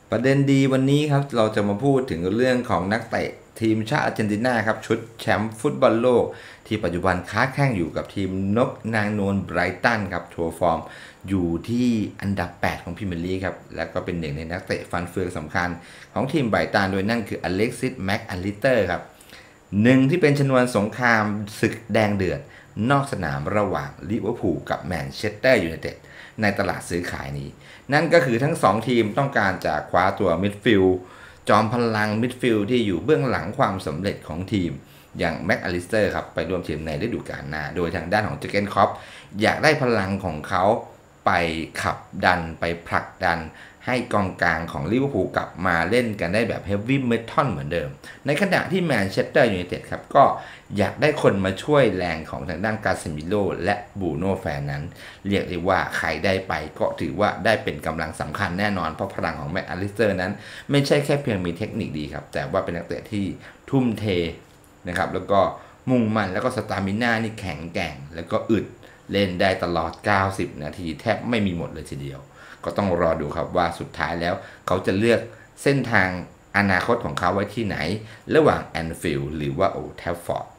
ประเด็นดีวันนี้ครับเราจะมาพูดถึงเรื่องของนักเตะทีมชาติอาร์เจนตินาครับชุดแชมป์ฟุตบอลโลกที่ปัจจุบันค้าแข่งอยู่กับทีมนกนางนวลไบรตันครับโชว์ฟอร์มอยู่ที่อันดับ 8 ของพรีเมียร์ลีกครับและก็เป็นหนึ่งในนักเตะฟันเฟืองสำคัญของทีมไบรตันโดยนั่นคืออเล็กซิสแม็กอลิเตอร์ครับหนึ่งที่เป็นชนวนสงครามศึกแดงเดือดนอกสนามระหว่างลิเวอร์พูลกับแมนเชสเตอร์ยูไนเต็ดในตลาดซื้อขายนี้นั่นก็คือทั้ง2ทีมต้องการจะคว้าตัวมิดฟิลด์จอมพลังมิดฟิลด์ที่อยู่เบื้องหลังความสำเร็จของทีมอย่างแม็กอลิสเตอร์ครับไปร่วมทีมในฤดูกาลหน้าโดยทางด้านของเจอร์เกนคล็อปอยากได้พลังของเขาไปขับดันไปผลักดันให้กองกลางของลิเวอร์พูลกลับมาเล่นกันได้แบบเฮฟวี่เมทัลเหมือนเดิมในขณะที่แมนเชสเตอร์ยูไนเต็ดครับก็อยากได้คนมาช่วยแรงของทางด้านกาเซมิโลและบูโน่แฟร์นั้นเรียกได้ว่าใครได้ไปก็ถือว่าได้เป็นกำลังสำคัญแน่นอนเพราะพลังของแม็กอลิสเตอร์นั้นไม่ใช่แค่เพียงมีเทคนิคดีครับแต่ว่าเป็นนักเตะที่ทุ่มเทนะครับแล้วก็มุ่งมั่นแล้วก็สตามิน่านี่แข็งแกร่งแล้วก็อึดเล่นได้ตลอด90นาทีแทบไม่มีหมดเลยทีเดียวก็ต้องรอดูครับว่าสุดท้ายแล้วเขาจะเลือกเส้นทางอนาคตของเขาไว้ที่ไหนระหว่างแอนฟิลด์หรือว่าโอลด์แทฟฟอร์ด